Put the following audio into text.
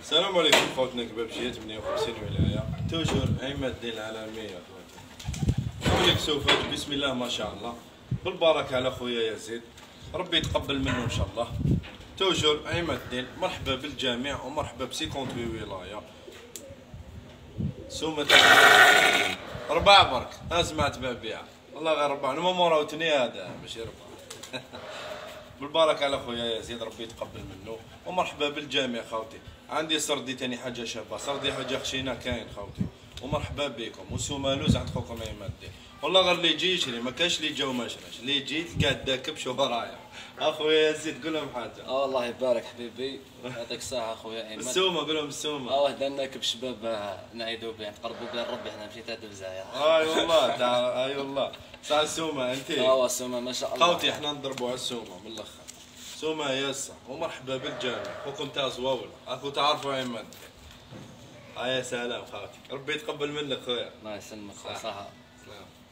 السلام عليكم خوتنا كبابشيه 58 ولايه توجور عماد الدين العالميه خوتي. نقول سوفاج بسم الله ما شاء الله بالبركه على خويا يزيد ربي يتقبل منه ان شاء الله. توجور عماد الدين مرحبا بالجميع ومرحبا ب 58 ولايه. سومة ربع برك انا سمعت بها والله غير ربع انا ما موراوتني هذا ماشي ربع. بالبركه على خويا يزيد ربي يتقبل منه ومرحبا بالجميع خوتي. عندي سردي تاني حاجه شابه سردي حاجه خشينه كاين خوتي ومرحبا بكم وسومالوز عند خوكم عماد الدين. والله غير اللي يجي يشري ما كاش اللي جا وما شراش اللي يجي قاعد داكب شوف رايح. اخويا يزيد قول لهم حاجه. الله يبارك حبيبي يعطيك الصحة اخويا ايمن. السومه قول لهم السومه. هدناك بشباب نعيدوا به نتقربوا به لربي حنا مشيت هاد الجزائر. اي والله اي والله صح السومه انت. السومه ما شاء الله. خوتي احنا نضربوا على السومه من الاخر. سومه ياسا ومرحبا بالجميع خوكم تاع زواول اخو تعرفوا عماد. يا سلام خوتي ربي يتقبل منك خويا. الله يسلمك. صح.